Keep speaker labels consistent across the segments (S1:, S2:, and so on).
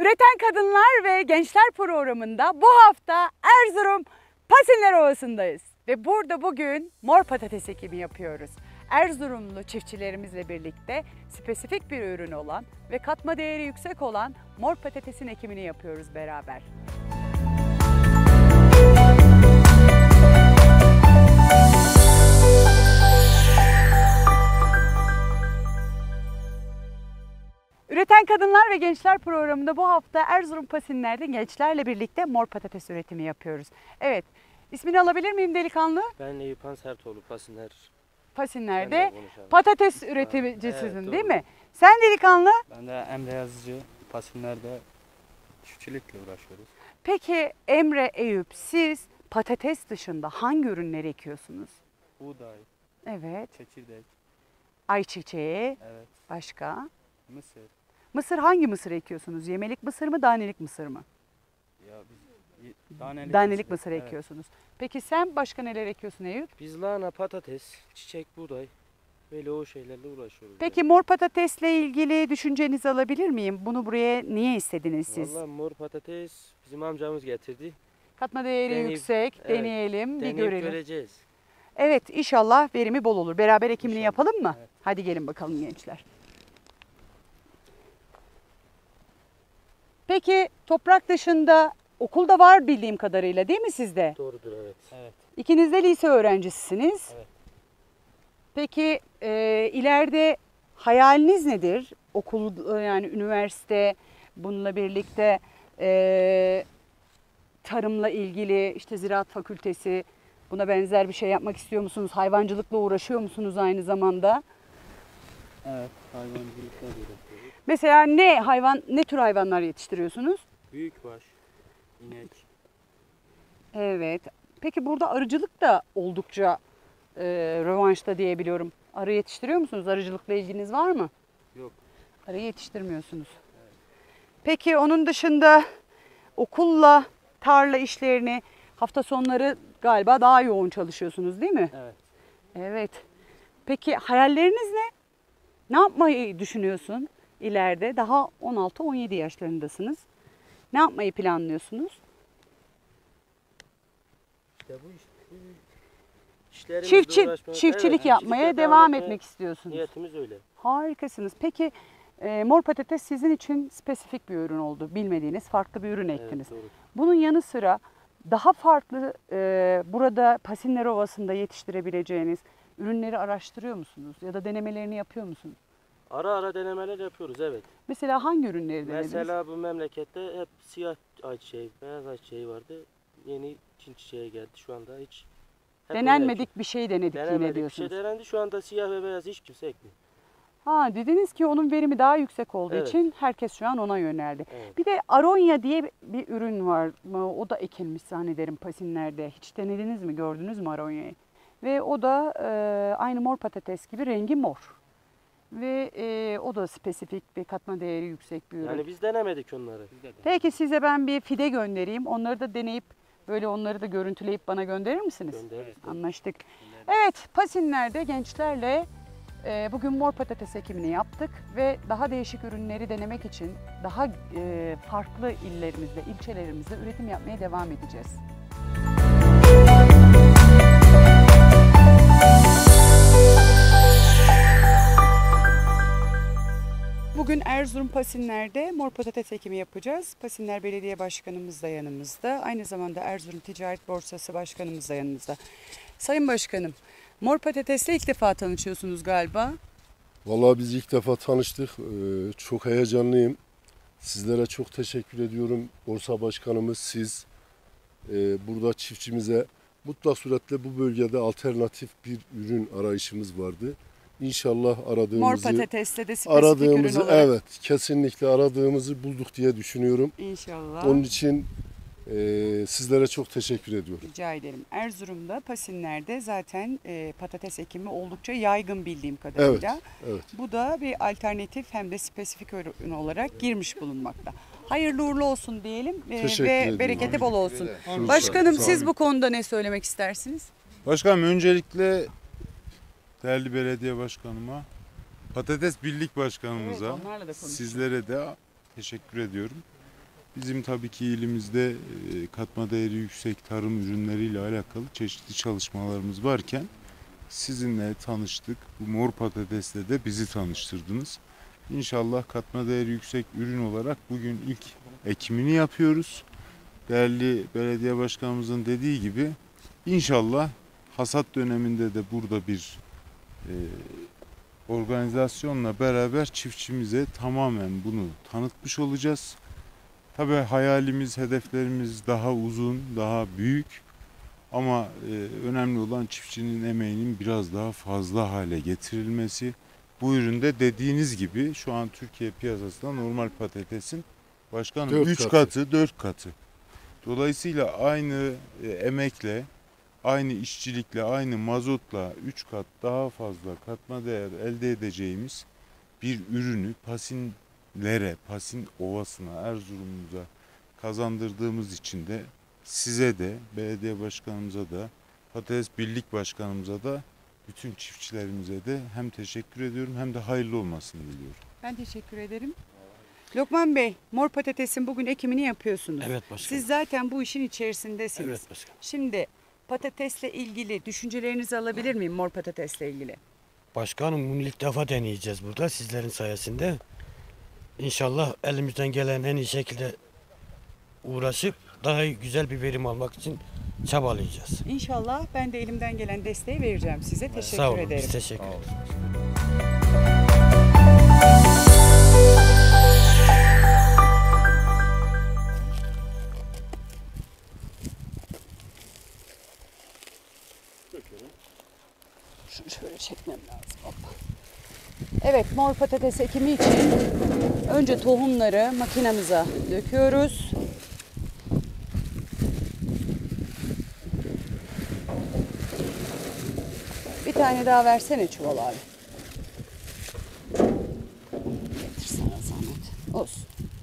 S1: Üreten Kadınlar ve Gençler programında bu hafta Erzurum Pasinler Ovası'ndayız. Ve burada bugün mor patates ekimi yapıyoruz. Erzurumlu çiftçilerimizle birlikte spesifik bir ürün olan ve katma değeri yüksek olan mor patatesin ekimini yapıyoruz beraber. Üreten Kadınlar ve Gençler programında bu hafta Erzurum Pasinler'de gençlerle birlikte mor patates üretimi yapıyoruz. Evet, ismini alabilir miyim delikanlı?
S2: Ben Eyüphan Sertoğlu, Pasinler.
S1: Pasinler'de patates üreticisisin
S2: Evet,
S1: değil
S2: doğru.
S1: mi? Sen delikanlı?
S3: Ben de Emre Yazıcı, Pasinler'de çiftçilikle uğraşıyoruz.
S1: Peki Emre, Eyüp, siz patates dışında hangi ürünleri ekiyorsunuz?
S3: Buğday,
S1: Evet,
S3: çekirdek,
S1: ayçiçeği,
S3: evet,
S1: başka?
S3: mısır.
S1: Mısır, hangi mısır ekiyorsunuz? Yemelik mısır mı, danelik mısır mı?
S3: Ya biz
S1: Danelik mısır
S3: evet.
S1: ekiyorsunuz. Peki sen başka neler ekiyorsun Eyüp?
S2: Biz lahana, patates, çiçek, buğday böyle o şeylerle uğraşıyoruz.
S1: Peki mor patatesle ilgili düşüncenizi alabilir miyim? Bunu buraya niye istediniz siz?
S2: Vallahi mor patates bizim amcamız getirdi.
S1: Katma değeri
S2: Deneyip-
S1: yüksek,
S2: evet,
S1: deneyelim, bir
S2: Deneyip
S1: görelim.
S2: göreceğiz.
S1: Evet, inşallah verimi bol olur. Beraber ekimini
S2: İnşallah,
S1: yapalım mı?
S3: evet.
S1: Hadi gelin bakalım gençler. Peki toprak dışında okulda var bildiğim kadarıyla değil mi sizde?
S2: Doğrudur, evet.
S3: Evet,
S1: İkiniz de lise öğrencisisiniz.
S3: Evet.
S1: Peki ileride hayaliniz nedir? Okul yani üniversite bununla birlikte tarımla ilgili işte ziraat fakültesi buna benzer bir şey yapmak istiyor musunuz? Hayvancılıkla uğraşıyor musunuz aynı zamanda?
S3: evet. Hayvancılıkla uğraşıyoruz.
S1: Mesela ne tür hayvanlar yetiştiriyorsunuz?
S2: Büyükbaş, inek.
S1: Evet. Peki burada arıcılık da oldukça rövanşta diyebiliyorum. Arı yetiştiriyor musunuz? Arıcılıkla ilginiz var mı?
S2: Yok.
S1: Arı yetiştirmiyorsunuz. Peki onun dışında okulla tarla işlerini hafta sonları galiba daha yoğun çalışıyorsunuz değil mi?
S3: Evet.
S1: Evet. Peki hayalleriniz ne? Ne yapmayı düşünüyorsun ileride? Daha 16-17 yaşlarındasınız. Ne yapmayı planlıyorsunuz?
S2: İşte işlerimizle uğraşmak-
S1: Çiftçilik
S2: evet,
S1: yapmaya
S2: çiftçilikle
S1: devam
S2: etmeye
S1: etmek istiyorsunuz.
S2: Niyetimiz öyle.
S1: Harikasınız. Peki mor patates sizin için spesifik bir ürün oldu. Bilmediğiniz farklı bir ürün ektiniz.
S2: Evet, doğru.
S1: Bunun yanı sıra daha farklı burada Pasinler Ovası'nda yetiştirebileceğiniz ürünleri araştırıyor musunuz? Ya da denemelerini yapıyor musunuz?
S2: Ara ara denemeler yapıyoruz, evet.
S1: Mesela hangi ürünleri denediniz?
S2: Mesela bu memlekette hep siyah ayçiçeği, beyaz ayçiçeği vardı. Yeni Çin çiçeği geldi şu anda hiç. Hep onu
S1: Denenmedik bir şey denedik
S2: ekiyoruz.
S1: yine
S2: Denemedik bir
S1: diyorsunuz.
S2: şey denendi. Şu anda siyah ve beyaz hiç kimse ekmiyor.
S1: Ha, dediniz ki onun verimi daha yüksek olduğu
S2: Evet.
S1: için herkes şu an ona yöneldi.
S2: Evet.
S1: Bir de Aronya diye bir ürün var. O da ekilmiş zannederim Pasinler'de. Hiç denediniz mi, gördünüz mü Aronya'yı? Ve o da aynı mor patates gibi rengi mor. Ve o da spesifik ve katma değeri yüksek bir ürün.
S2: Yani biz denemedik onları.
S1: Peki size ben bir fide göndereyim. Onları da deneyip böyle onları da görüntüleyip bana gönderir misiniz?
S2: Göndeririz.
S1: Anlaştık. Evet, Pasinler'de gençlerle bugün mor patates ekimini yaptık ve daha değişik ürünleri denemek için daha farklı illerimizde, ilçelerimizde üretim yapmaya devam edeceğiz. Bugün Erzurum Pasinler'de mor patates ekimi yapacağız. Pasinler Belediye Başkanımız da yanımızda. Aynı zamanda Erzurum Ticaret Borsası Başkanımız da yanımızda. Sayın Başkanım, mor patatesle ilk defa tanışıyorsunuz galiba.
S4: Vallahi biz ilk defa tanıştık. Çok heyecanlıyım. Sizlere çok teşekkür ediyorum. Borsa Başkanımız, siz burada çiftçimize mutlak suretle bu bölgede alternatif bir ürün arayışımız vardı. İnşallah
S1: Mor patatesle de spesifik ürün olarak.
S4: evet, kesinlikle aradığımızı bulduk diye düşünüyorum.
S1: İnşallah.
S4: Onun için sizlere çok teşekkür ediyorum.
S1: Rica ederim. Erzurum'da Pasinler'de zaten patates ekimi oldukça yaygın bildiğim kadarıyla.
S4: Evet.
S1: Bu da bir alternatif hem de spesifik ürün olarak girmiş bulunmakta. Hayırlı uğurlu olsun diyelim
S4: Teşekkür
S1: ve
S4: ediyorum.
S1: bereketi bol olsun.
S4: Amin.
S1: Başkanım
S4: Sağ
S1: siz
S4: olun.
S1: bu konuda ne söylemek istersiniz?
S5: Başkanım öncelikle değerli belediye başkanıma, Patates Birlik Başkanımıza,
S1: Evet, onlarla da konuştuk.
S5: sizlere de teşekkür ediyorum. Bizim tabii ki ilimizde katma değeri yüksek tarım ürünleriyle alakalı çeşitli çalışmalarımız varken sizinle tanıştık. Bu mor patatesle de bizi tanıştırdınız. İnşallah katma değeri yüksek ürün olarak bugün ilk ekimini yapıyoruz. Değerli belediye başkanımızın dediği gibi inşallah hasat döneminde de burada bir organizasyonla beraber çiftçimize tamamen bunu tanıtmış olacağız. Tabii hayalimiz, hedeflerimiz daha uzun, daha büyük ama önemli olan çiftçinin emeğinin biraz daha fazla hale getirilmesi. Bu üründe dediğiniz gibi şu an Türkiye piyasasında normal patatesin başkanım
S4: 4
S5: 3
S4: katı.
S5: katı, 4 katı. Dolayısıyla aynı emekle, aynı işçilikle, aynı mazotla 3 kat daha fazla katma değer elde edeceğimiz bir ürünü Pasinlere, Pasin Ovası'na, Erzurum'umuza kazandırdığımız için de size de, belediye başkanımıza da, Patates Birlik Başkanımıza da, bütün çiftçilerimize de hem teşekkür ediyorum hem de hayırlı olmasını diliyorum.
S1: Ben teşekkür ederim. Lokman Bey, mor patatesin bugün ekimini yapıyorsunuz.
S6: Evet başkanım.
S1: Siz zaten bu işin içerisindesiniz.
S6: Evet başkanım.
S1: Şimdi patatesle ilgili düşüncelerinizi alabilir miyim mor patatesle ilgili?
S6: Başkanım bunu ilk defa deneyeceğiz burada sizlerin sayesinde. İnşallah elimizden gelen en iyi şekilde uğraşıp daha güzel bir verim almak için çabalayacağız.
S1: İnşallah ben de elimden gelen desteği vereceğim size. Teşekkür
S6: Sağ olun.
S1: ederim.
S6: Biz teşekkür ederiz.
S1: Şunu şöyle çekmem lazım. Hoppa. Evet, mor patates ekimi için önce tohumları makinamıza döküyoruz. Bir tane daha versene çuval abi. Getir sana zahmet. Olsun.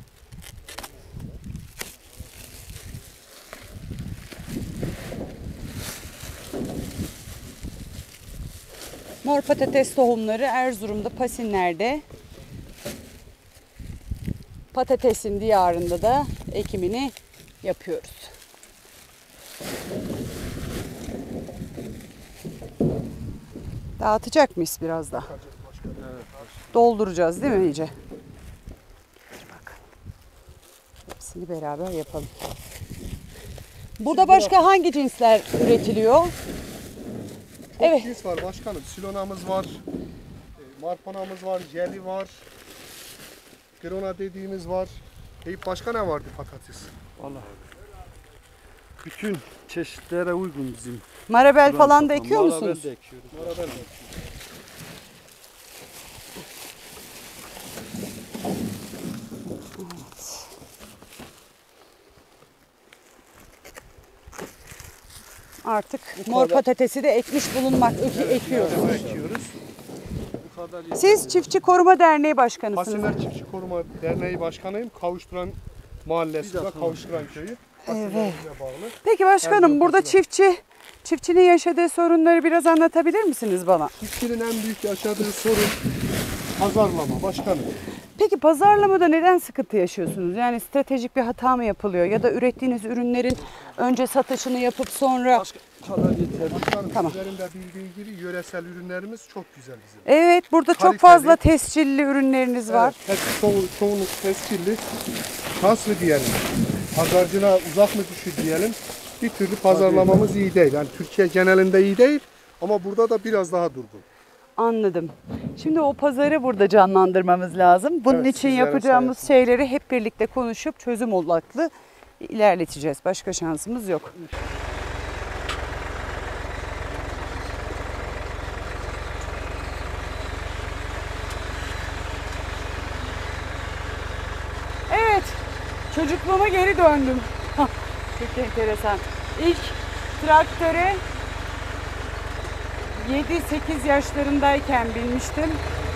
S1: Mor patates tohumları Erzurum'da, Pasinler'de, patatesin diyarında da ekimini yapıyoruz. Dağıtacak mıyız biraz daha? Dolduracağız değil mi iyice? Dur bakalım. Hepsini beraber yapalım. Burada başka hangi cinsler üretiliyor? Evet.
S7: Cins var başkanım. Silonamız var. Marpanamız var. Jeli var. Grona dediğimiz var. Eyüp başka ne vardı patates?
S3: Vallahi bütün çeşitlere uygun bizim.
S1: Marabel falan da ekiyor musunuz?
S3: Marabel de ekiyoruz.
S7: Marabel.
S1: Artık mor patatesi de ekmiş bulunmak, ekiyoruz.
S7: Ekiyoruz. Bu kadar yeterli.
S1: Siz Çiftçi Koruma Derneği Başkanısınız.
S7: Pasinler Çiftçi Koruma Derneği Başkanıyım. Kavuşturan Mahallesi ve Kavuşturan Köyü. Pasinler'e bağlı.
S1: Peki başkanım,
S7: Erzurum
S1: burada
S7: Pasinler.
S1: çiftçinin yaşadığı sorunları biraz anlatabilir misiniz bana?
S7: Çiftçinin en büyük yaşadığı sorun pazarlama başkanım.
S1: Peki pazarlamada neden sıkıntı yaşıyorsunuz? Yani stratejik bir hata mı yapılıyor ya da ürettiğiniz ürünlerin önce satışını yapıp sonra...
S7: Başkanım
S1: Tamam.
S7: üzerinde bildiği gibi yöresel ürünlerimiz çok güzel bizim.
S1: Evet, burada çok
S7: Kaliteli.
S1: fazla tescilli ürünleriniz var.
S7: Evet, hepsi çoğunluk tescilli. Şanslı diyelim. Pazarcına uzak mı düşür diyelim. Bir türlü pazarlamamız iyi değil. Yani Türkiye genelinde iyi değil ama burada da biraz daha durgun.
S1: Anladım. Şimdi o pazarı burada canlandırmamız lazım. Bunun
S7: Evet,
S1: için
S7: sizlerin
S1: yapacağımız
S7: sayesinde.
S1: şeyleri hep birlikte konuşup çözüm odaklı ilerleteceğiz. Başka şansımız yok. Evet, çocukluğuma geri döndüm. Çok enteresan. İlk traktöre 7-8 yaşlarındayken binmiştim.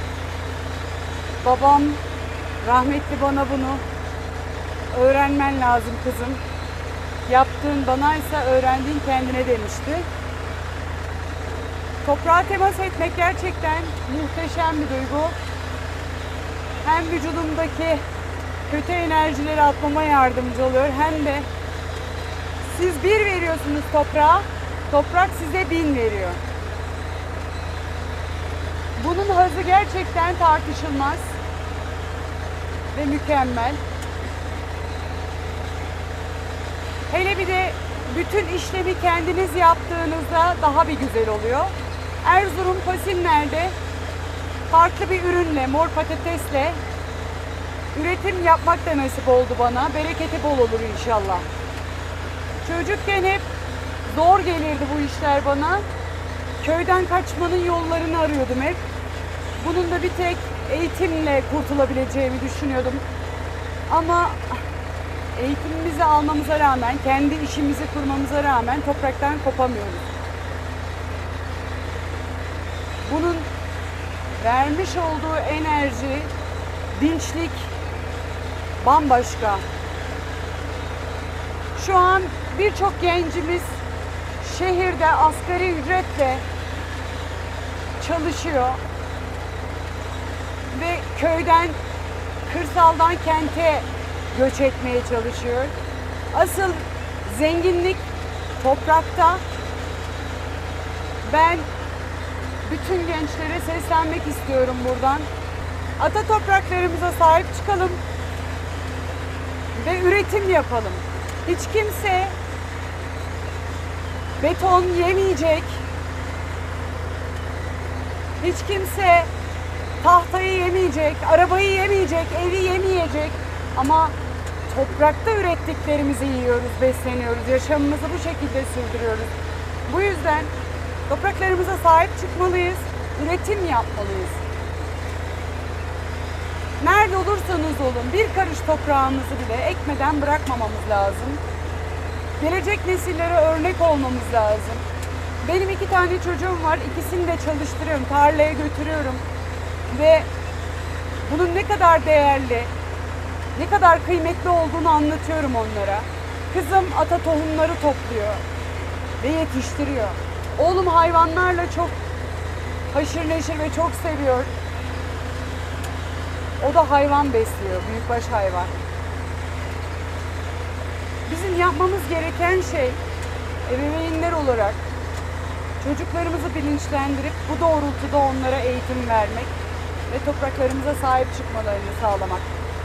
S1: Babam rahmetli bana bunu öğrenmen lazım kızım. Yaptığın banaysa öğrendiğin kendine demişti. Toprağa temas etmek gerçekten muhteşem bir duygu. Hem vücudumdaki kötü enerjileri atmama yardımcı oluyor. Hem de siz 1 veriyorsunuz toprağa, toprak size 1000 veriyor. Bunun hazzı gerçekten tartışılmaz ve mükemmel. Hele bir de bütün işlemi kendiniz yaptığınızda daha bir güzel oluyor. Erzurum Pasinler'de farklı bir ürünle, mor patatesle üretim yapmak da nasip oldu bana. Bereketi bol olur inşallah. Çocukken hep zor gelirdi bu işler bana. Köyden kaçmanın yollarını arıyordum hep. Bunun da bir tek eğitimle kurtulabileceğimi düşünüyordum. Ama eğitimimizi almamıza rağmen, kendi işimizi kurmamıza rağmen topraktan kopamıyoruz. Bunun vermiş olduğu enerji, dinçlik bambaşka. Şu an birçok gencimiz şehirde asgari ücretle çalışıyor ve köyden, kırsaldan kente göç etmeye çalışıyor. Asıl zenginlik toprakta. Ben bütün gençlere seslenmek istiyorum buradan. Ata topraklarımıza sahip çıkalım ve üretim yapalım. Hiç kimse beton yemeyecek. Hiç kimse tahtayı yemeyecek, arabayı yemeyecek, evi yemeyecek. Ama toprakta ürettiklerimizi yiyoruz, besleniyoruz, yaşamımızı bu şekilde sürdürüyoruz. Bu yüzden topraklarımıza sahip çıkmalıyız, üretim yapmalıyız. Nerede olursanız olun bir karış toprağımızı bile ekmeden bırakmamamız lazım. Gelecek nesillere örnek olmamız lazım. Benim 2 tane çocuğum var, ikisini de çalıştırıyorum, tarlaya götürüyorum. Ve bunun ne kadar değerli, ne kadar kıymetli olduğunu anlatıyorum onlara. Kızım ata tohumları topluyor ve yetiştiriyor. Oğlum hayvanlarla çok haşır neşir ve çok seviyor. O da hayvan besliyor, büyükbaş hayvan. Bizim yapmamız gereken şey ebeveynler olarak çocuklarımızı bilinçlendirip bu doğrultuda onlara eğitim vermek ve topraklarımıza sahip çıkmalarını sağlamak.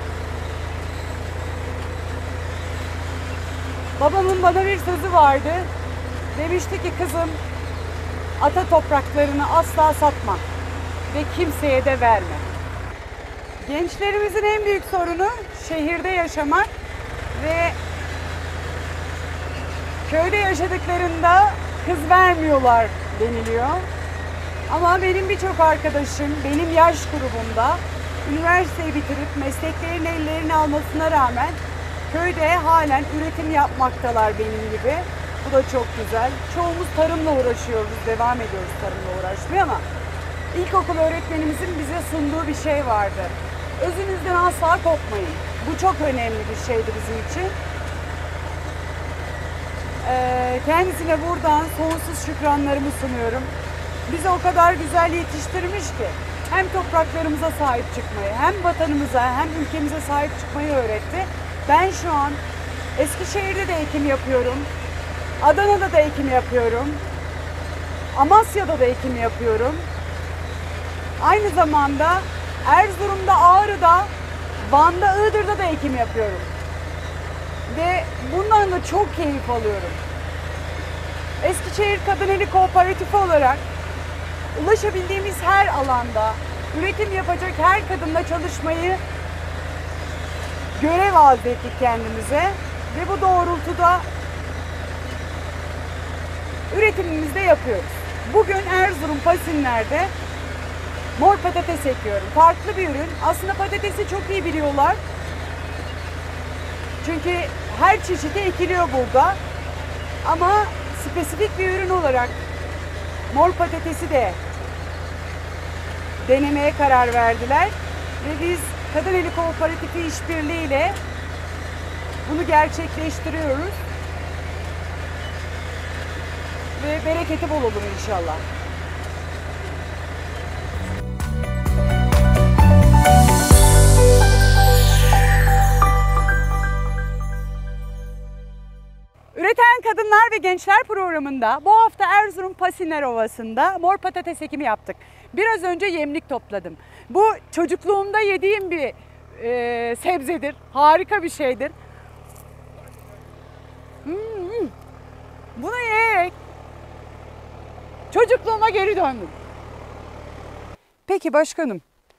S1: Babamın bana bir sözü vardı. Demişti ki kızım, ata topraklarını asla satma ve kimseye de verme. Gençlerimizin en büyük sorunu şehirde yaşamak ve köyde yaşadıklarında kız vermiyorlar deniliyor. Ama benim birçok arkadaşım benim yaş grubumda üniversiteyi bitirip mesleklerin ellerine almasına rağmen köyde halen üretim yapmaktalar benim gibi. Bu da çok güzel. Çoğumuz tarımla uğraşıyoruz, devam ediyoruz tarımla uğraşmaya ama ilkokul öğretmenimizin bize sunduğu bir şey vardı. Özünüzden asla kopmayın. Bu çok önemli bir şeydi bizim için. Kendisine buradan sonsuz şükranlarımı sunuyorum. Bizi o kadar güzel yetiştirmiş ki hem topraklarımıza sahip çıkmayı, hem vatanımıza, hem ülkemize sahip çıkmayı öğretti. Ben şu an Eskişehir'de de ekim yapıyorum. Adana'da da ekim yapıyorum. Amasya'da da ekim yapıyorum. Aynı zamanda Erzurum'da, Ağrı'da, Van'da, Iğdır'da da ekim yapıyorum. Ve bundan da çok keyif alıyorum. Eskişehir Kadıneli Kooperatifi olarak ulaşabildiğimiz her alanda üretim yapacak her kadınla çalışmayı görev aldık kendimize ve bu doğrultuda üretimimizi de yapıyoruz. Bugün Erzurum Pasinler'de mor patates ekiyorum. Farklı bir ürün. Aslında patatesi çok iyi biliyorlar. Çünkü her çeşidi ekiliyor burada. Ama spesifik bir ürün olarak mor patatesi de denemeye karar verdiler. Ve biz Kadıneli Kooperatifi işbirliğiyle bunu gerçekleştiriyoruz. Ve bereketi bol olur inşallah. Kadınlar ve Gençler programında bu hafta Erzurum Pasinler Ovası'nda mor patates ekimi yaptık. Biraz önce yemlik topladım. Bu çocukluğumda yediğim bir sebzedir. Harika bir şeydir. Bunu yiyerek çocukluğuma geri döndüm. Peki başkanım,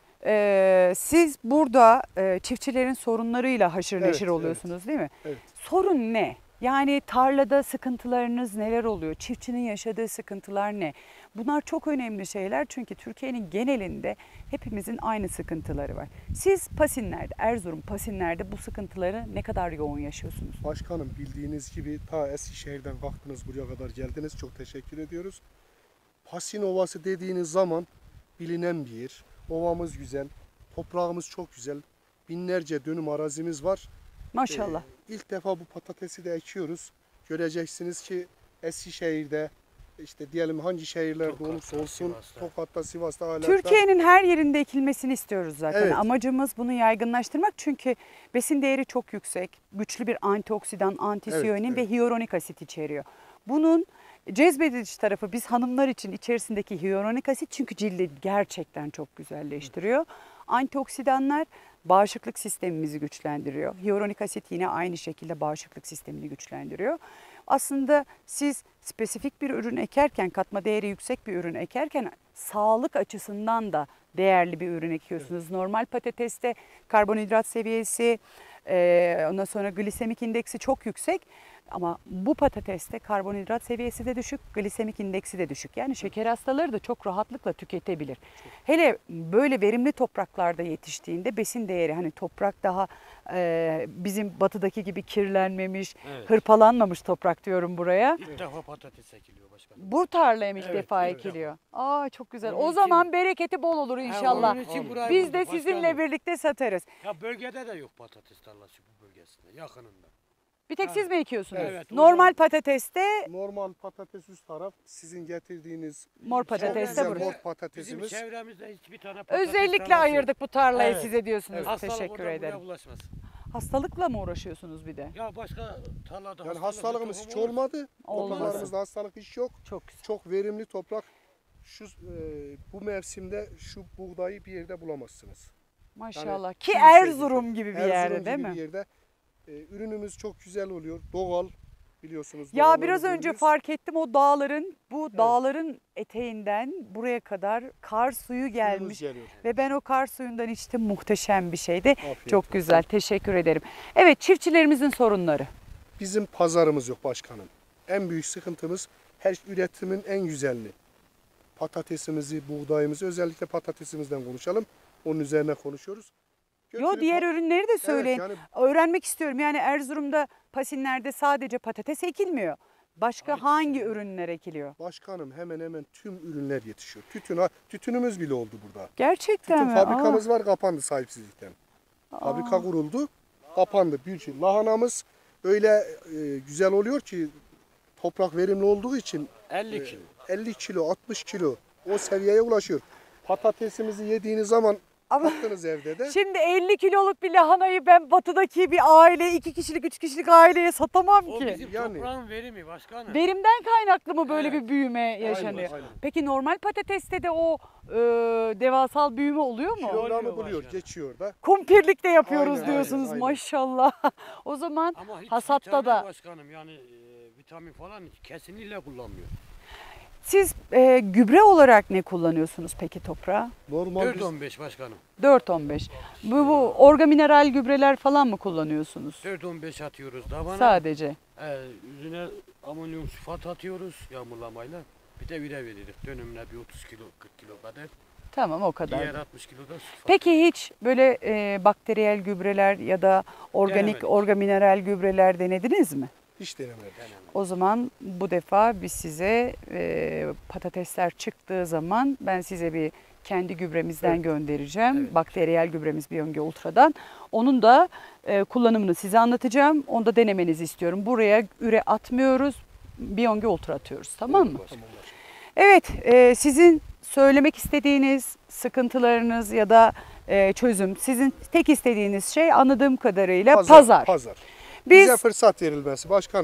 S1: siz burada çiftçilerin sorunlarıyla haşır
S7: Evet,
S1: neşir oluyorsunuz değil mi?
S7: Evet.
S1: Sorun ne? Yani tarlada sıkıntılarınız neler oluyor? Çiftçinin yaşadığı sıkıntılar ne? Bunlar çok önemli şeyler çünkü Türkiye'nin genelinde hepimizin aynı sıkıntıları var. Siz Pasinler'de, Erzurum Pasinler'de bu sıkıntıları ne kadar yoğun yaşıyorsunuz?
S7: Başkanım bildiğiniz gibi ta Eskişehir'den kalktınız buraya kadar geldiniz. Çok teşekkür ediyoruz. Pasin Ovası dediğiniz zaman bilinen bir yer. Ovamız güzel, toprağımız çok güzel. Binlerce dönüm arazimiz var.
S1: Maşallah.
S7: İlk defa bu patatesi de ekiyoruz. Göreceksiniz ki Eskişehir'de işte diyelim hangi şehirlerde
S6: Tokat'ta,
S7: olursa olsun
S6: Sivas'ta.
S7: Tokat'ta, Sivas'ta, hala
S1: Türkiye'nin her yerinde ekilmesini istiyoruz zaten.
S7: Evet.
S1: Amacımız bunu yaygınlaştırmak çünkü besin değeri çok yüksek. Güçlü bir antioksidan, antisiyonin
S7: Evet,
S1: ve hyaluronik asit içeriyor. Bunun cezbedici tarafı biz hanımlar için içerisindeki hyaluronik asit çünkü cildi gerçekten çok güzelleştiriyor. Antioksidanlar bağışıklık sistemimizi güçlendiriyor. Hyaluronik asit yine aynı şekilde bağışıklık sistemini güçlendiriyor. Aslında siz spesifik bir ürün ekerken, katma değeri yüksek bir ürün ekerken sağlık açısından da değerli bir ürün ekiyorsunuz. Normal patateste karbonhidrat seviyesi, ondan sonra glisemik indeksi çok yüksek. Ama bu patateste karbonhidrat seviyesi de düşük, glisemik indeksi de düşük. Yani şeker hastaları da çok rahatlıkla tüketebilir. Hele böyle verimli topraklarda yetiştiğinde besin değeri, hani toprak daha bizim batıdaki gibi kirlenmemiş,
S6: Evet.
S1: hırpalanmamış toprak diyorum buraya.
S6: İlk defa patates ekiliyor başkanım.
S1: Bu tarlaya ilk
S6: Evet,
S1: defa
S6: evet.
S1: ekiliyor. Aa çok güzel.
S6: Onun
S1: O
S6: için-
S1: zaman bereketi bol olur inşallah.
S6: Onun için burayı
S1: Biz de
S6: bulduk
S1: sizinle
S6: başkanım.
S1: birlikte satarız.
S6: Ya bölgede de yok patates tarlası bu bölgesinde, yakınında.
S1: Bir tek siz mi ekiyorsunuz?
S6: Evet, o
S1: Normal
S6: zaman-
S1: patateste
S7: normal patates üst taraf, sizin getirdiğiniz
S1: mor
S7: çok
S1: patates de
S7: güzel
S1: burası.
S7: mor
S6: Bizim
S7: patatesimiz.
S6: çevremizde hiçbir tane patates
S1: Özellikle
S6: tarlası
S1: ayırdık bu tarlayı
S6: Evet,
S1: size diyorsunuz.
S6: yok. Hastalık
S1: Teşekkür
S6: oradan buraya
S1: ederim.
S6: bulaşmaz.
S1: Hastalıkla mı uğraşıyorsunuz bir de?
S6: Ya başka tarlada
S7: Yani
S6: hastalık,
S7: hastalığımız hiç
S6: tohum olur.
S7: olmadı.
S1: Olmaz.
S7: Topraklarımızda hastalık hiç yok.
S1: Çok güzel.
S7: Çok verimli toprak. Şu bu mevsimde şu buğdayı bir yerde bulamazsınız.
S1: Maşallah. Ki
S7: kimse
S1: Erzurum gibi bir
S7: Erzurum
S1: yerde
S7: gibi
S1: değil
S7: bir
S1: mi?
S7: yerde. Ürünümüz çok güzel oluyor. Doğal biliyorsunuz.
S1: Ya
S7: doğal
S1: biraz önce
S7: ürünümüz.
S1: fark ettim o dağların, bu dağların eteğinden buraya kadar kar suyu
S7: Suyumuz
S1: gelmiş.
S7: geliyor.
S1: Ve ben o kar suyundan içtim, muhteşem bir şeydi.
S7: Afiyet
S1: Çok
S7: olsun.
S1: güzel, teşekkür ederim. Evet, çiftçilerimizin sorunları.
S7: Bizim pazarımız yok başkanım. En büyük sıkıntımız her üretimin en güzelini. Patatesimizi, buğdayımızı, özellikle patatesimizden konuşalım. Onun üzerine konuşuyoruz.
S1: Yo
S7: Götürüp
S1: diğer ürünleri de söyleyin.
S7: yani
S1: Öğrenmek istiyorum. Yani Erzurum'da Pasinler'de sadece patates ekilmiyor. Başka hangi ürünler ekiliyor?
S7: başkanım hemen hemen tüm ürünler yetişiyor. Tütünümüz bile oldu burada.
S1: Gerçekten
S7: Tütün
S1: mi?
S7: fabrikamız var, kapandı sahipsizlikten. Fabrika kuruldu, kapandı. Bir lahanamız öyle güzel oluyor ki toprak verimli olduğu için
S6: 50 kilo.
S7: 50 kilo, 60 kilo o seviyeye ulaşıyor. Patatesimizi yediğiniz zaman
S1: Ama-
S7: attınız evde de.
S1: Şimdi 50 kiloluk bir lahanayı ben batıdaki bir aile, 2 kişilik, 3 kişilik aileye satamam
S6: O
S1: ki.
S6: bizim
S7: Yani-
S6: toprağın verimi başkanım.
S1: Verimden kaynaklı mı böyle
S6: Evet.
S1: bir büyüme yaşanıyor?
S7: aynen.
S1: Peki normal patateste de o devasal büyüme oluyor mu?
S7: Kilogramı
S6: Oluyor
S7: buluyor,
S6: başkanım.
S7: geçiyor da.
S1: Kumpirlik de yapıyoruz
S7: Aynen,
S1: diyorsunuz
S7: aynen.
S1: maşallah. O zaman
S6: Ama hiç
S1: hasatta
S6: vitamin
S1: da
S6: başkanım yani vitamin falan hiç kesinlikle kullanmıyor.
S1: siz gübre olarak ne kullanıyorsunuz peki toprağa?
S7: Normal biz
S6: 4-15 başkanım.
S1: 4-15. Bu orgamineral gübreler falan mı kullanıyorsunuz?
S6: 4-15 atıyoruz davana.
S1: Sadece.
S6: Üzerine amonyum sülfat atıyoruz yağmurlamayla. Bir de üre veririk. Dönümüne bir 30 kilo 40 kilo kadar.
S1: Tamam o kadar.
S6: Diğer 60 kilo da sülfat.
S1: Peki hiç böyle bakteriyel gübreler ya da organik,
S6: Denemedik.
S1: orgamineral gübreler denediniz mi?
S7: hiç denemedik.
S1: O zaman bu defa biz size patatesler çıktığı zaman ben size bir kendi gübremizden göndereceğim.
S6: Evet.
S1: Bakteriyel gübremiz Biyonge Ultra'dan. Onun da kullanımını size anlatacağım. Onu da denemenizi istiyorum. Buraya üre atmıyoruz. Biyonge Ultra atıyoruz. Tamam mı? Evet, sizin söylemek istediğiniz sıkıntılarınız ya da çözüm, sizin tek istediğiniz şey anladığım kadarıyla pazar.
S7: Pazar.
S1: Biz
S7: Bize fırsat verilmesi başkanım.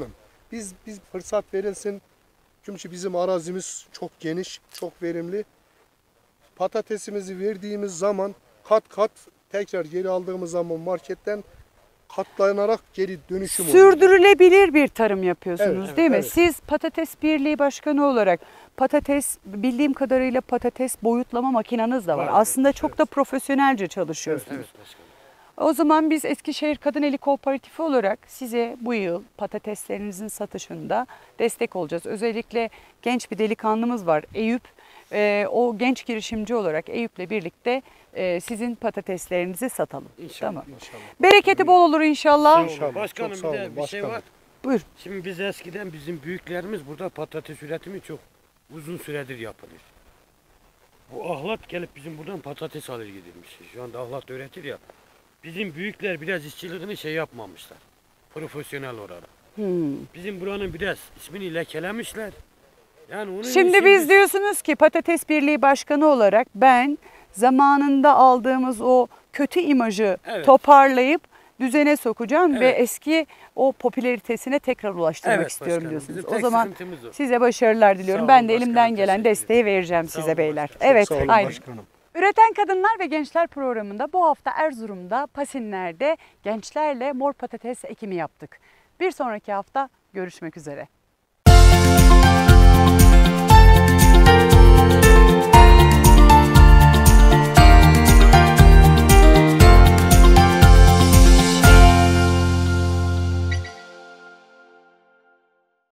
S7: Biz fırsat verilsin. Çünkü bizim arazimiz çok geniş, çok verimli. Patatesimizi verdiğimiz zaman kat kat tekrar geri aldığımız zaman marketten katlanarak geri dönüşüm oluyor.
S1: Sürdürülebilir bir tarım yapıyorsunuz
S7: Evet,
S1: değil mi?
S7: evet.
S1: Siz Patates Birliği Başkanı olarak bildiğim kadarıyla patates boyutlama makinanız da var.
S6: Var,
S1: Aslında
S6: evet,
S1: çok da profesyonelce çalışıyorsunuz.
S6: Evet başkanım.
S1: O zaman biz Eskişehir Kadın Eli Kooperatifi olarak size bu yıl patateslerinizin satışında destek olacağız. Özellikle genç bir delikanlımız var Eyüp. O genç girişimci olarak Eyüp'le birlikte sizin patateslerinizi satalım.
S6: İnşallah.
S1: Tamam.
S7: İnşallah.
S1: Bereketi bol olur inşallah.
S7: İnşallah.
S6: Başkanım
S7: Çok sağ
S6: bir de
S7: olun,
S6: bir şey
S7: başkanım.
S6: var.
S1: Buyur.
S6: Şimdi biz eskiden bizim büyüklerimiz burada patates üretimi çok uzun süredir yapılır. Bu ahlat gelip bizim buradan patates alır gidirmiş. Şu anda ahlat üretir ya. Bizim büyükler biraz işçiliğini şey yapmamışlar. Profesyonel olarak. Bizim buranın biraz ismini lekelemişler. Yani onun
S1: Şimdi
S6: için
S1: biz diyorsunuz ki Patates Birliği Başkanı olarak ben zamanında aldığımız o kötü imajı
S6: Evet.
S1: toparlayıp düzene sokacağım ve
S6: Evet.
S1: eski o popülaritesine tekrar ulaştırmak
S6: Evet
S1: istiyorum
S6: başkanım,
S1: diyorsunuz.
S6: bizim
S1: O
S6: tek
S1: zaman
S6: sıkıntımız o.
S1: size başarılar diliyorum.
S6: Sağ
S1: Ben
S6: olun
S1: de elimden
S6: başkanım,
S1: gelen
S6: teşekkür
S1: desteği vereceğim
S6: Sağ
S1: size
S6: olun
S1: beyler.
S6: başkanım.
S1: Evet,
S7: Sağ olun
S1: aynen.
S7: başkanım.
S1: Üreten Kadınlar ve Gençler programında bu hafta Erzurum'da Pasinler'de gençlerle mor patates ekimi yaptık. Bir sonraki hafta görüşmek üzere.